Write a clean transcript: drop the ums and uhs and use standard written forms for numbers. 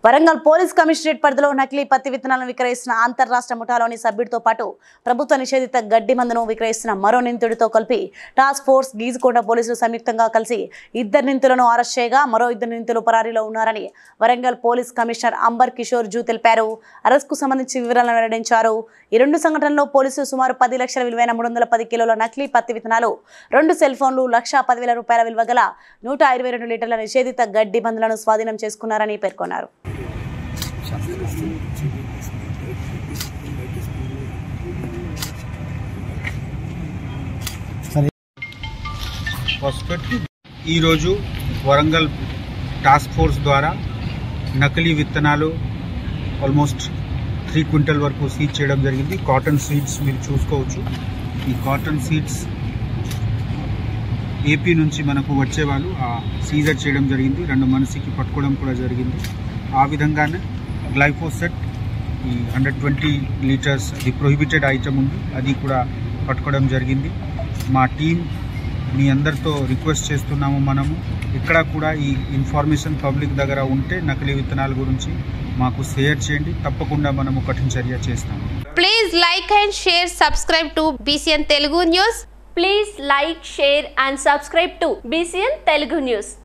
Warangal police commissionerate పరిధిలో నకిలీ పత్తి విత్తనాలను విక్రయిస్తున్న అంతర్రాష్ట్ర ముఠాలోని సభ్యుడితో పాటు ప్రభుత్వ నిషేధిత గడ్డి మందును విక్రయిస్తున్న మరో నిందితుడితో కలిపి టాస్క్ ఫోర్స్ గీజుకోట పోలీసులు సంయుక్తంగా కలిసి ఇద్దరు నిందితులను అరెస్ట్ చేయగా మరో ఇద్దరు నిందితులు పరారీలో ఉన్నారని వరంగల్ పోలీస్ కమిషనర్ అంబర్ కిషోర్ జూ తెలిపారు. అరెస్ట్కు సంబంధించి వివరాలను వెల్లడించారు. ఈ రెండు సంఘటనల్లో పోలీసులు సుమారు 10 లక్షల విలువైన 310 కిలోల నకిలీ పత్తి విత్తనాలు, 2 సెల్ ఫోన్లు, 1,10,000 రూపాయల విలువ గల 122 లీటర్ల నిషేధిత గడ్డి మందులను స్వాధీనం చేసుకున్నారని పేర్కొన్నారు. ఈరోజు వరంగల్ టాస్క్ ఫోర్స్ ద్వారా నకిలీ విత్తనాలు ఆల్మోస్ట్ 3 క్వింటల్ వరకు సీజ్ చేయడం జరిగింది. కాటన్ సీడ్స్ మీరు చూసుకోవచ్చు. ఈ కాటన్ సీడ్స్ ఏపీ నుంచి మనకు వచ్చేవాళ్ళు సీజర్ చేయడం జరిగింది. 2 మనిషికి పట్టుకోవడం కూడా జరిగింది. ఆ విధంగానే గ్లైఫోసెట్ ఈ 120 లీటర్స్ అది ప్రొహిబిటెడ్ ఐటమ్ ఉంది, అది కూడా పట్టుకోవడం జరిగింది. మా టీం మీ అందరితో రిక్వెస్ట్ చేస్తున్నాము, మనము ఇక్కడ కూడా ఈ ఇన్ఫర్మేషన్ పబ్లిక్ దగ్గర ఉంటే నకిలీ విత్తనాల గురించి మాకు షేర్ చేయండి, తప్పకుండా మనము కఠిన చర్య చేస్తాము. Please like and share, subscribe to BCN Telugu News. Please like, share and subscribe to BCN Telugu News.